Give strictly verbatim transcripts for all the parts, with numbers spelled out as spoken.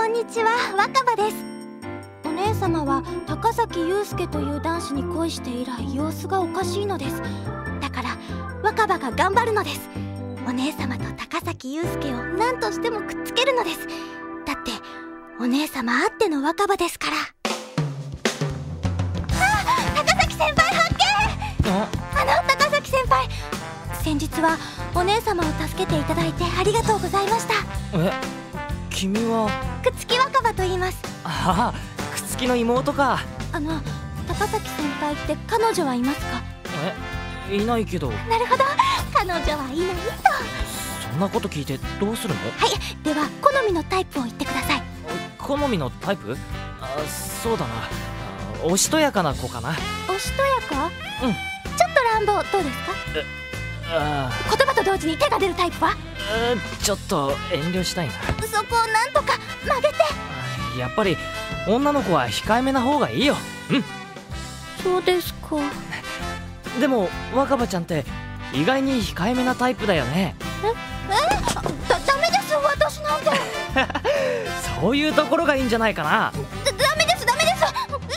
んにちは、若葉です。お姉様は高崎雄介という男子に恋して以来様子がおかしいのです。だから若葉が頑張るのです。お姉様と高崎雄介を何としてもくっつけるのです。だってお姉様あっての若葉ですから。あ、高崎先輩発見。あの高崎先輩、先日はお姉様を助けていただいてありがとうございました。 え、君は？ くつき若葉と言います。 ああ、くつきの妹か。 あの高崎先輩って彼女はいますか？ え、いないけど。 なるほど、彼女はいないと。 そんなこと聞いてどうするの？ はい、では好みのタイプを言ってください。 好みのタイプ？あ、そうだな、おしとやかな子かな。 おしとやか？ うん。 ちょっと乱暴、どうですか？ ああ、 言葉と同時に手が出るタイプは？ ちょっと遠慮したいな。 そこをなんとか曲げて。 やっぱり女の子は控えめな方がいいよ。うん。 そうですか。 でも若葉ちゃんって意外に控えめなタイプだよね。 ええ、だ、ダメです、私なんて。 そういうところがいいんじゃないかな。 だ、ダメです、ダメです、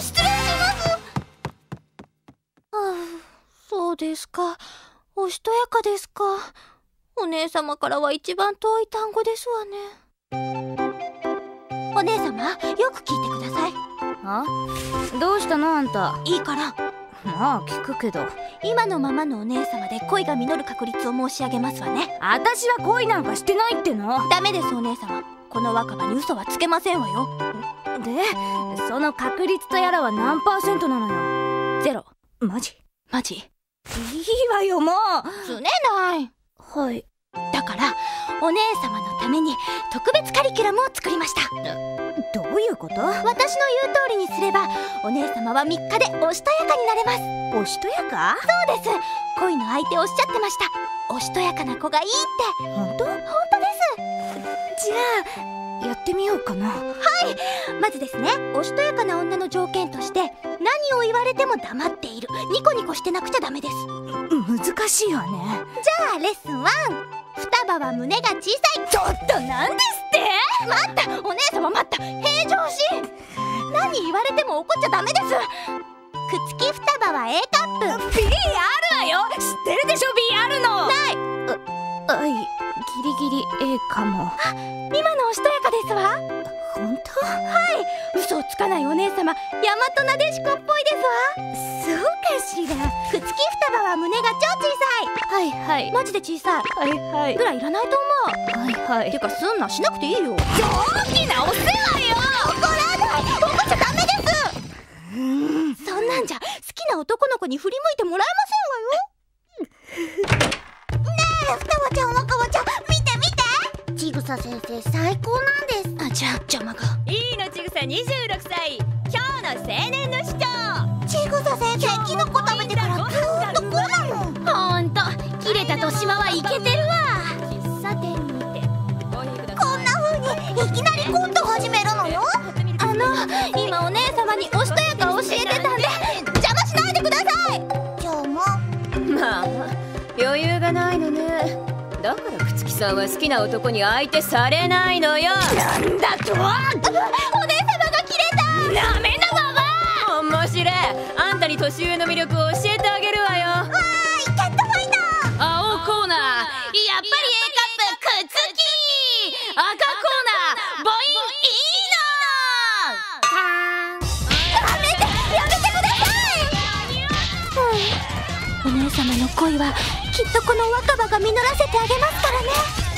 失礼します。はあ、そうですか、おしとやかですか。お姉様からは一番遠い単語ですわね。お姉様、よく聞いてください。 あ？どうしたのあんた？ いいから。 まあ聞くけど。 今のままのお姉様で恋が実る確率を申し上げますわね。 私は恋なんかしてないっての。 ダメです、お姉様。この若葉に嘘はつけませんわよ。 で、その確率とやらは何パーセントなのよ？ ゼロ。 マジ？ マジ。 いいわよ、もう。 つねない。 はい。 だからお姉様のために特別カリキュラムを作りました。 どういうこと？ 私の言う通りにすればお姉様はみっかでおしとやかになれます。 おしとやか？ そうです。恋の相手おっしゃってました。おしとやかな子がいいって。 本当？ 本当です。 じゃあやってみようかな。 はい、まずですね、おしとやかな女の条件として何を言われても黙っている、ニコニコしてなくちゃダメです。 難しいわね。 じゃあレッスンワン、双葉は胸が小さい。 ちょっとなんですって？ 待った、お姉様待った、平常心。何言われても怒っちゃダメです。くつき双葉は A カップ。 ビー あるわよ。知ってるでしょ ビー あるの。 ない。 はい、ギリギリ A かも。 あ、今のおしとやかですわ。 本当？ はい、嘘をつかないお姉様、大和なでしこっぽいですわ。 そうかしら。 くつき双葉は胸が超小さい。 はいはい。 マジで小さい。 はいはい。 ぐらいいらないと思う。 はいはい。 てかすんな、しなくていいよ。 大きなお世話よ。 怒らない、怒っちゃダメです。うーん、そんなんじゃ好きな男の子に振り向いてもらえませんわよ。ねえ、双葉ちゃん、若葉ちゃん、見て見て、ちぐさ先生最高なんです。あ、じゃあ邪魔が。 いいのちぐさにじゅうろくさい、今日の青年の市長。 ちぐさ先生、キノコ食べてからずーっとこうなの。ほんと、切れた年増はいけてるわ。 喫茶店にてこんな風にいきなりコント始めるのよ。あの、今お姉様におしとやか教えてたんで邪魔しないでください。邪魔？ まあ余裕がないのね。だからくつきさんは好きな男に相手されないのよ。 なんだと？ お姉様が切れた。 ダメなババア。 面白い。あんたに年上の魅力を教えてあげるわよ。 わーい、キャットファイター。 青コーナー、やっぱり A カップくっつき。赤コーナー、母音いいの。 やめて、やめてください。うん、お姉様の恋はきっとこの若葉が実らせてあげますからね。